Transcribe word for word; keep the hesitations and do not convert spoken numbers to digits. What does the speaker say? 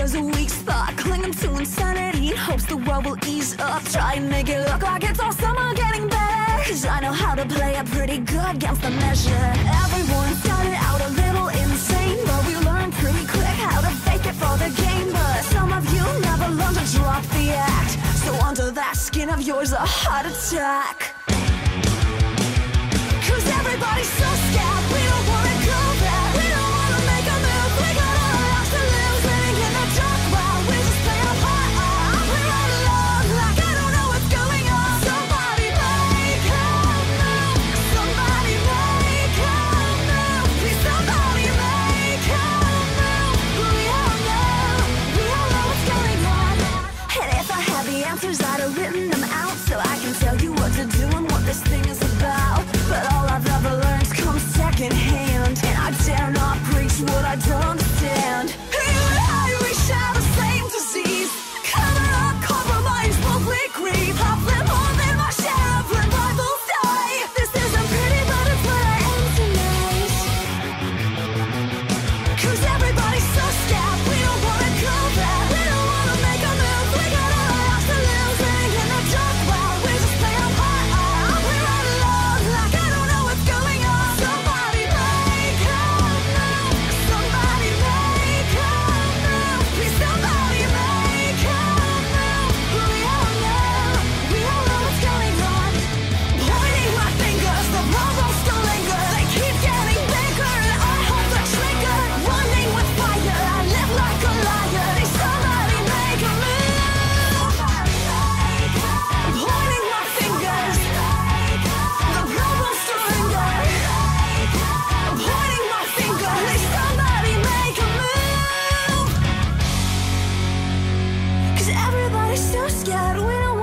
there's a weak spot, clinging to insanity in hopes the world will ease up. Try and make it look like it's all summer getting better, cause I know how to play it pretty good against the measure. Everyone started out a little insane, but we learned pretty quick how to fake it for the game. But some of you never learned to drop the act, so under that skin of yours a heart attack. Cause everybody's so scared, we don't wanna go there. We don't wanna make a move, we got all our lives to lose. Living in the dark while we just play our part. We're all alone, like I don't know what's going on. Somebody make a move, somebody make a move. Please somebody make a move. We all know, we all know what's going on. And if I had the answers I'd have written them out, so I can tell you what to do and what this thing is about. But all I've ever learned comes second hand, and I dare not preach what I don't understand. You and I, we share the same disease. Cover up, compromise, what we grieve. I've lived more than my share of when rivals die. This isn't pretty, but it's what I am tonight. Cause everybody's so scared, we don't wanna go there. We don't wanna make a move, we got all our lives to lose. Living in the dark while we just play our part. We're all alone, like I don't know what's going on. Somebody make a move, somebody make a move. Please somebody make a move. We all know, we all know what's going on. Pointing my fingers, the problems still linger. They keep getting bigger and I hope they're triggered. Running with fire, I live like a liar. They somebody make a move. Pointing my fingers, the problems still linger. Pointing my finger, they somebody make a move. Cause everybody's so scared, we don't